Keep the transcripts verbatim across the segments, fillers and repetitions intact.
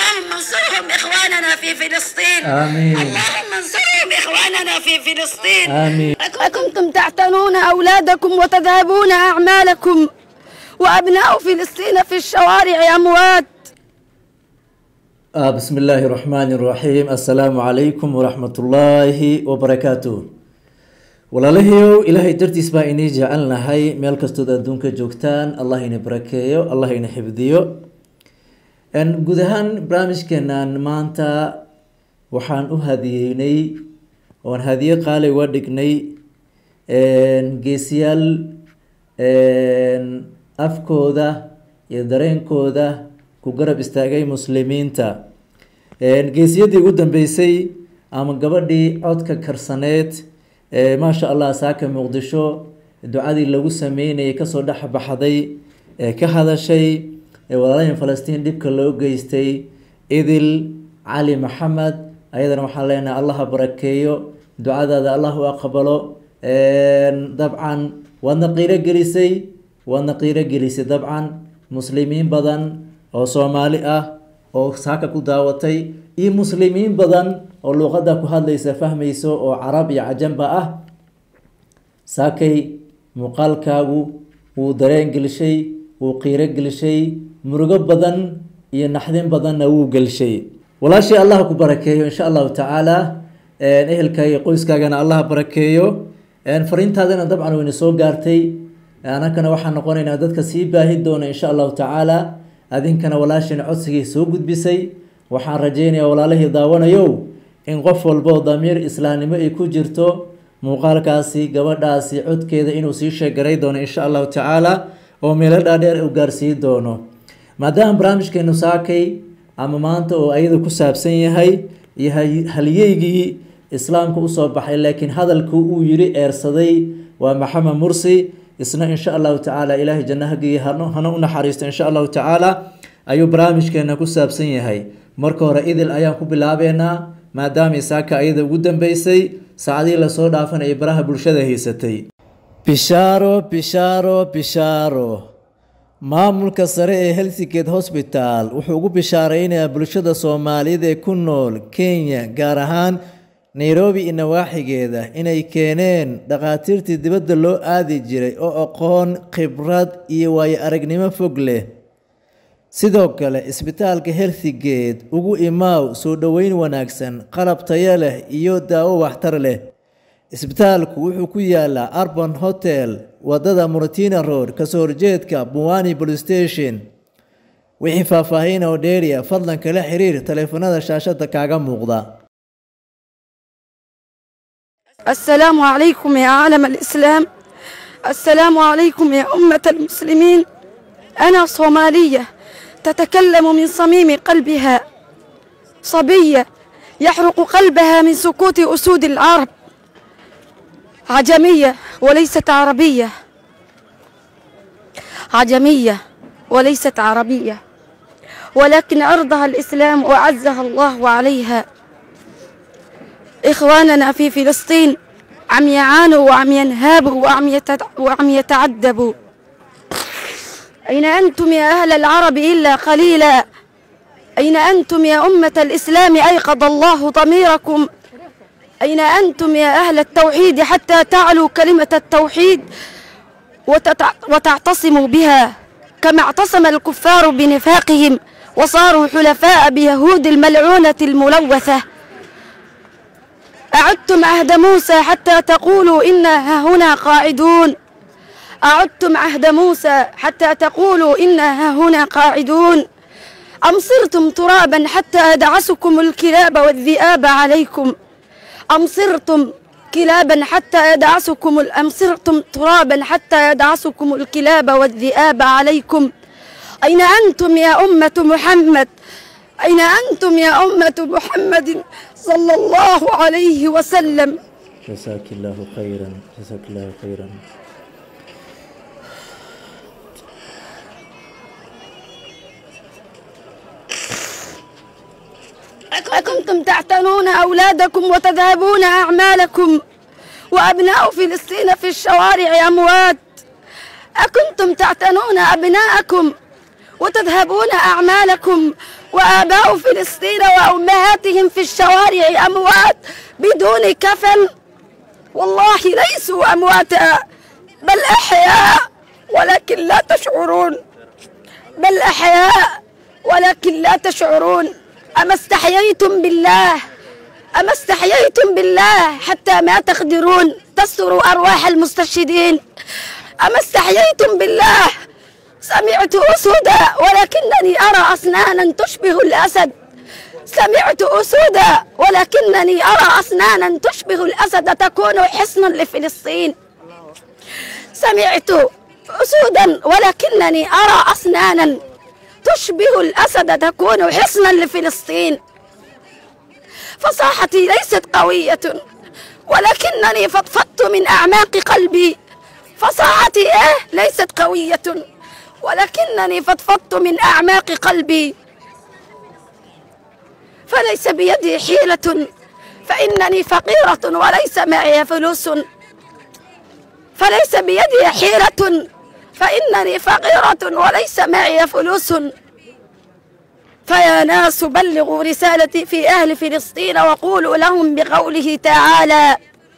اللهم انصرهم إخواننا في فلسطين. آمين. اللهم انصرهم إخواننا في فلسطين. آمين. أكنتم تعتنون أولادكم وتذهبون أعمالكم وأبناء فلسطين في الشوارع أموات. آه بسم الله الرحمن الرحيم. السلام عليكم ورحمة الله وبركاته. walaalahayow ilaahay dartiis baa inii jecelnahay meel kastood adduunka joogtaan. allah ina barakeeyo, allah ina xifdiyo. guud ahaan barnaamijkeenan maanta waxaan u hadiyeynay oon hadiye qaali uga dhignay geesiyaal afkooda iyo dareenkooda ku garab istaagay muslimiinta. geesiyadii ugu dambeysay ama gabadhii codka karsaneed maasha allah saaka muqdisho ducadii lagu sameynayay kasoo dhex baxday ee ka hadashay walaalahin falastiin dhibka loo geystay idil cali maxamed, ayadana waxaan leenahay allah ha barakeeyo, ducadaada allah u aqbalo. dabcan waadna qiiro gelisay waadna qiiro gelisay dabcan muslimiin badan oo soomaali ah oo saaka ku daawatay iyo muslimiin badan oo luuqada ku hadlaysa fahmayso oo carab iyo cajamba ah. saakay muuqaalkaagu wuu dareen gelishay, wuu qiiro gelishay, murugo badan iyo naxdin badanna wuu gelishay. walaashii allah ku barakeeyo insha allahu tacaala, ehelka iyo qoyskaagana allah barakeeyo. fariintaadana dabcan wayna soo gaartay, anakana waxaan noqonaynaa dadka sii baahi doona insha allahu tacaala. adinkana walaashiina codsigii soo gudbisay, waxaan rajeynayaa walaalihii daawanayow in qof walbo damiir islaamnimo ay ku jirto muuqaalkaasi gabadhaasi codkeeda inuu sii sheegaray doono insha allahu tacaala oo meelo dhaadheer u gaarsiin doono. maadaama barnaamijkeenu saakay ama maanta oo ayada ku saabsan yahay iyo halyeygii islaamka usoo baxay laakiin hadalku uu yiri eersaday waa maxamed mursi, isna insha allahu tacaala ilaahay jannahagiii hana u naxariisto insha allahu tacaala ayuu barnaamijkeena ku saabsan yahay. marka hore idil ayaan ku bilaabeynaa maadaama saaka ayada ugu dambeysay saacadihii lasoo dhaafan ay baraha bulshada haysatay. bishaaro bishaaro bishaaro maamulka sare ee Healthgate Hospital wuxuu ugu bishaareynayaa bulshada Soomaaliyeed ee ku nool Kenya gaar ahaan Nairobi iyo nawaaxigeeda inay keeneen dhaqaatiirtii dibadda loo aadi jiray oo aqoon, khibrad iyo waayo aragnimo fog leh. sidoo kale isbitaalka Healthgate ugu imaaw soo dhaweyn wanaagsan, qalab tayo leh iyo daawo waxtar leh. isbitaalku wuxuu ku yaalaa Urban Hotel wadada Muratina Road kasoo horjeedka Buwani Police Station. wixii faahfaahin oo dheeriya fadlan kala xiriir taleefanada shaashada kaaga muuqda. السلام عليكم يا عالم الإسلام، السلام عليكم يا أمة المسلمين. أنا صومالية تتكلم من صميم قلبها، صبية يحرق قلبها من سكوت أسود العرب، عجمية وليست عربية، عجمية وليست عربية، ولكن أرضها الإسلام وعزها الله عليها. إخواننا في فلسطين عم يعانوا وعم ينهابوا وعم, يتد... وعم يتعذبوا. أين أنتم يا أهل العرب إلا قليلا؟ أين أنتم يا أمة الإسلام أيقظ الله ضميركم؟ أين أنتم يا أهل التوحيد حتى تعلوا كلمة التوحيد وتتع... وتعتصموا بها كما اعتصم الكفار بنفاقهم وصاروا حلفاء بيهود الملعونة الملوثة. أعدتم عهد موسى حتى تقولوا إنا هنا قاعدون، أعدتم عهد موسى حتى تقولوا إنا هنا قاعدون. أم صرتم ترابا حتى يدعسكم الكلاب والذئاب عليكم، أم صرتم كلابا حتى يدعسكم أم صرتم ترابا حتى يدعسكم الكلاب والذئاب عليكم. أين أنتم يا أمة محمد؟ أين أنتم يا أمة محمد صلى الله عليه وسلم؟ جزاك الله خيرا، جزاك الله خيرا. أكنتم تعتنون أولادكم وتذهبون أعمالكم وأبناء فلسطين في الشوارع أموات. أكنتم تعتنون أبناءكم وتذهبون أعمالكم وآباء فلسطين وأمهاتهم في الشوارع أموات بدون كفن. والله ليسوا أمواتا بل أحياء ولكن لا تشعرون، بل أحياء ولكن لا تشعرون. أما استحييتم بالله، أما استحييتم بالله حتى ما تقدرون تستروا أرواح المستشهدين؟ أما استحييتم بالله؟ سمعت أسودا ولكنني أرى أسنانا تشبه الأسد، سمعت أسودا ولكنني أرى أسنانا تشبه الأسد تكون حصنا لفلسطين. سمعت أسودا ولكنني أرى أسنانا تشبه الأسد تكون حصنا لفلسطين. فصاحتي ليست قوية ولكنني فضفضت من أعماق قلبي. فصاحتي إيه ليست قوية ولكنني فضفضت من أعماق قلبي. فليس بيدي حيلة فإنني فقيرة وليس معي فلوس. فليس بيدي حيلة فإنني فقيرة وليس معي فلوس. فيا ناس بلغوا رسالتي في أهل فلسطين وقولوا لهم بقوله تعالى: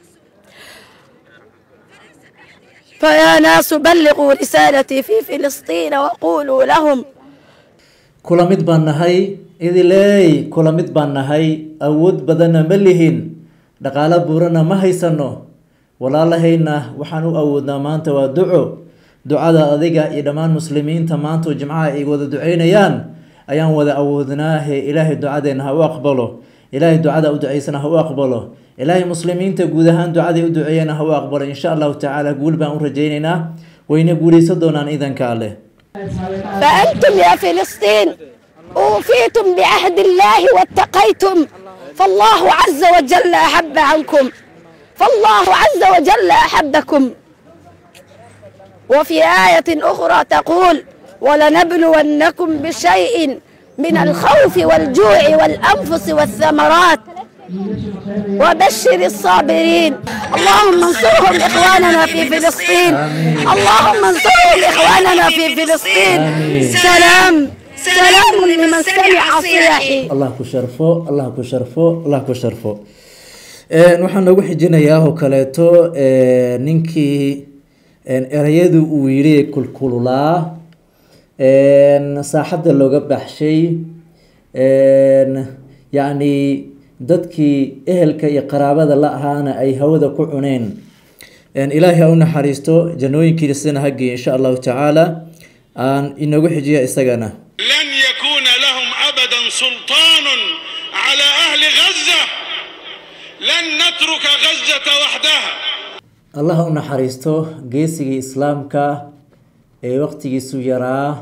فيا ناس بلغوا رسالتي في فلسطين وقولوا لهم. kula mid baan nahay idiley, kula mid baan nahay, awood badanna ma lihin, dhaqaalo buurana ma haysano, walaalahayna waxaan u awoodnaa maanta waa duco. ducada adiga iyo dhammaan muslimiinta maanta oo jimcaha ay wada duceynayaan ayaan wada awoodnaahe. ilaahay ducadeena ha u aqbalo, ilaahay ducada u duceysana ha u aqbalo, ilaahay muslimiinta guud ahaan ducaday u duceeyana ha u aqbalo. insha allahu tacaala guul baan u rajaynaynaa, wayna guuleysan doonaan idanka alleh. فأنتم يا فلسطين أوفيتم بعهد الله واتقيتم، فالله عز وجل أحب عنكم، فالله عز وجل أحبكم. وفي آية أخرى تقول: ولنبلونكم بشيء من الخوف والجوع والأنفس والثمرات وبشر الصابرين. اللهم انصرهم إخواننا في فلسطين، اللهم انصرهم إخواننا في فلسطين. سلام سلام لمن سمع صياحي. الله كشرفو، الله كشرفو، الله كشرفو. waxaan ugu xijinayaa oo kaleeto ninkii erayadu uu yiri kulkululaa saaxada looga baxshay, yani dadkii ehelka iyo qaraabada la ahaana ay hawada ku cuneen. ilaahay u naxariisto, jannooyinkiisana ha geeyo insha allahu tacaala. aan inagu xijiya isagana. lan yakuna lahum abadan sultanun ala ahli Gaza, lan natruka Gazata wahdaha. allah u naxariisto geesigii islaamka ee waqtigiisu yaraa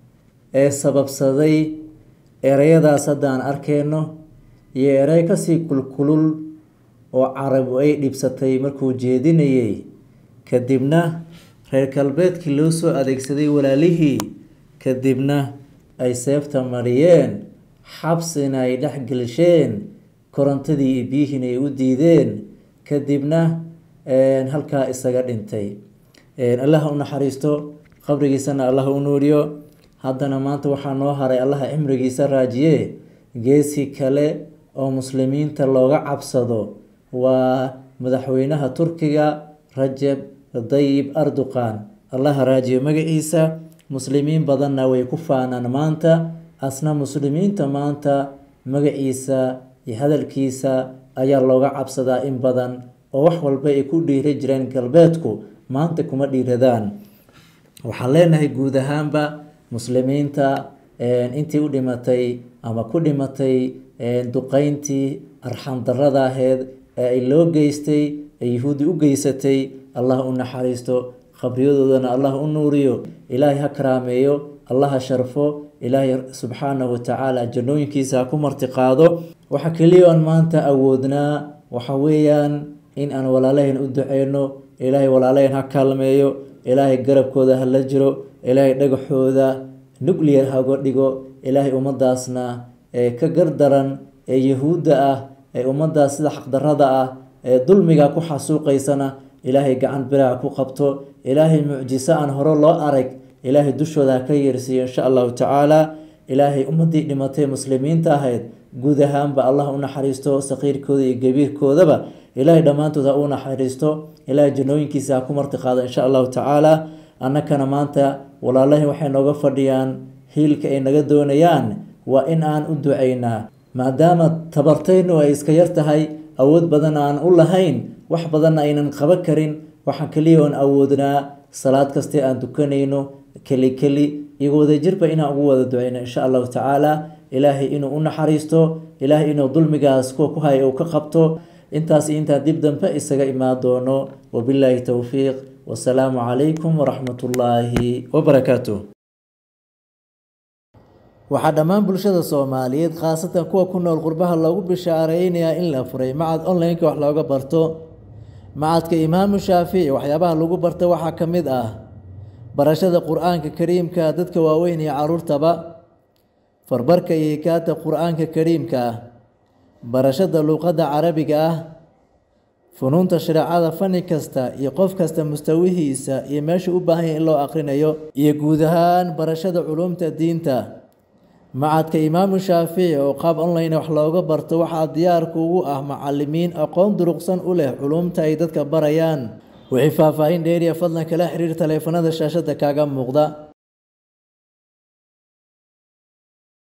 ee sababsaday erayadaas haddaan arkeyno iyo eray kasii kulkulul oo carabu ay dhibsatay markuu jeedinayay, kadibna reer galbeedkii loo soo adeegsaday walaalihii, kadibna ay seefta mariyeen, xabsina ay dhex gelisheen, korontadii iyo biyihiina ay u diideen, kadibna halkaa isaga dhintay. allah u naxariisto, qabrigiisana allah u nuuriyo. haddana maanta waxaa noo haray allaha cimrigiisa raajiye geesi kale oo muslimiinta looga cabsado, waa madaxweynaha turkiga Rajab Tayyip Erdogan. allaha raajiyo magaciisa. muslimiin badanna way ku faanaan maanta, asna muslimiinta maanta magaciisa iyo hadalkiisa ayaa looga cabsadaa in badan, oo wax walba ay ku dhiiri jireen galbeedku maanta kuma dhiiradaan. waxaan leenahay guud ahaanba muslimiinta intii u dhimatay ama ku dhimatay duqeyntii arxan darada aheyd ee ay loo geystay ee yahuudi u geysatay, allah u naxariisto, khabriyadoodana allah u nuuriyo, ilaahay ha karaameeyo, allah ha sharfo, ilaahay subxaanahu watacaala jannooyinkiisa ha ku martiqaado. waxa keliya aan maanta awoodnaa waxa weeyaan in aan walaalahayn u duceyno, ilaahay walaalahayn ha kaalmeeyo, ilaahay garabkooda ha la jiro, ilaahay dhagaxooda nuclear haga dhigo, ilaahay ummadaasna ee ka gardaran ee yahuudda ah, ee ummadaas sida xaqdarada ah ee dulmiga ku xasuuqaysana ilaahay gacan biraha ku qabto, ilaahay mucjiso aan hore loo arag ilaahay dushooda ka yeersiiyo insha allahu tacaala. ilaahay ummadii dhimatay muslimiinta ahayd guud ahaanba allah u naxariisto saqiirkooda iyo gabiirkoodaba ilaahay dhammaantood ha u naxariisto ilaahay jannooyinkiisa ha ku marti qaado insha allahu tacaala annakana maanta walaalahi waxay nooga fadhiyaan hiilka ay naga doonayaan waa in aan u ducaynaa maadaama tabartaynu ay iska yar tahay awood badan aan u lahayn wax badanna aynan qaban karin waxaan kaliya oon awoodnaa salaad kastee aan dukanayno keli keli iyo wadajirba inaan ugu wada ducayno insha allahu tacaala ilaahay inuu u naxariisto ilaahay inuu dulmigaas kuwa ku haya uu ka qabto intaas intaa dib dambe isaga imaan doono wabilaahi towfiiq wasalaamu calaykum waraxmatullaahi wabarakaatuh waxaa dhammaan bulshada Soomaaliyeed khaasatan kuwa ku nool qurbaha loogu bishaareeyay in la furay macad online-ka wax looga barto macadka Imaam Shaafici waxyaabaha lagu barto waxa kamid ah barashada Qur'aanka Kariimka dadka waaweyn iyo caruurtaba farbarka iyo kaata Qur'aanka Kariimka barashada luqadda Carabiga ah funuunta shariicada fani kasta iyo qof kasta mustawihiisa iyo meesha u baahan in loo aqrinayo iyo guud ahaan barashada culumta diinta macadka Imaam Shaafici oo qaab online wax looga barto waxa diyaar kuugu ah macallimiin aqoon duruqsan u leh culumta ay dadka barayaan wixii faahfaahin dheeri ah fadlan kala xiriir taleefanada shaashada kaaga muuqda